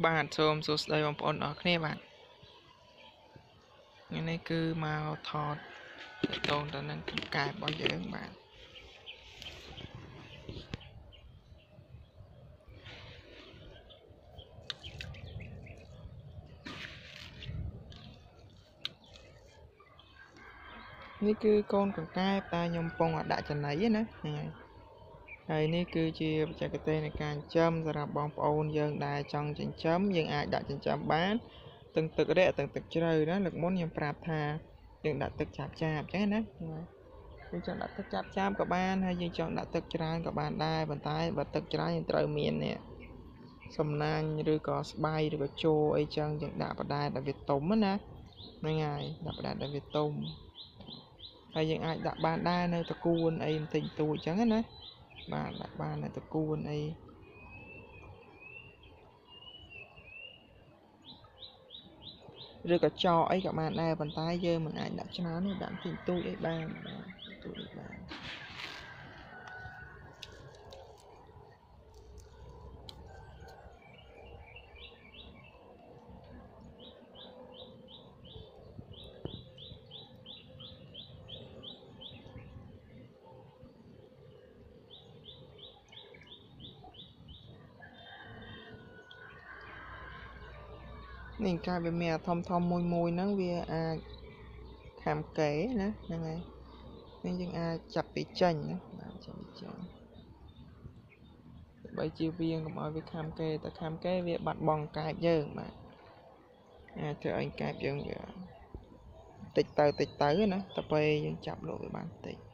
បាទសូមសួស្តីបងប្អូនអរគ្នាបាទថ្ងៃនេះគឺមកថតតូនទៅនឹងកែរបស់យើងបាទនេះគឺកូនកង្កែបតែខ្ញុំពងដាក់ចំណីណាហ្នឹងហើយនេះគឺជាបច្ចេកទេសនៃការចិញ្ចឹមសម្រាប់បងប្អូនយើងដែលចង់ចិញ្ចឹមយើងអាចដាក់ចិញ្ចឹមបានទាំងទឹករាក់ទាំងទឹកជ្រៅណាលើកមុនខ្ញុំប្រាប់ថាយើងដាក់ទឹកចាបអញ្ចឹងណាយើងចង់ដាក់ទឹកចាបក៏បានហើយយើងចង់ដាក់ទឹកច្រើនក៏បានដែរប៉ុន្តែបើទឹកច្រើនយើងត្រូវមាននេះសំណាញ់ឬក៏ស្បៃឬក៏ជោអីចឹងយើងដាក់បដែតឲ្យវាទុំណាហ្នឹងហើយដាក់បដែតឲ្យវាទុំហើយយើងអាចដាក់បានដែរនៅតគួនអីបន្តិចតួចចឹងណាបាទដាក់បាននៅតគួនអីឬក៏ចោអីក៏បានដែរប៉ុន្តែយើងមិនអាចដាក់ច្រើនទេដាក់បន្តិចតួចអីបានបាទតួចអីបាននេះកាយវាមានធំមួយហ្នឹងវាអាចខាំកេណាហ្នឹងហើយនេះយើងអាចចាប់ពីចេញណាបាទចាប់ពីចេញដើម្បីជៀសវាងកុំឲ្យវាខាំកេតែខាំកេវាបាត់បង់កែបយើងបាទអាចធ្វើឲ្យកែបយើងវាតិចទៅណាតែពេលយើងចាប់លោកវាបានតិច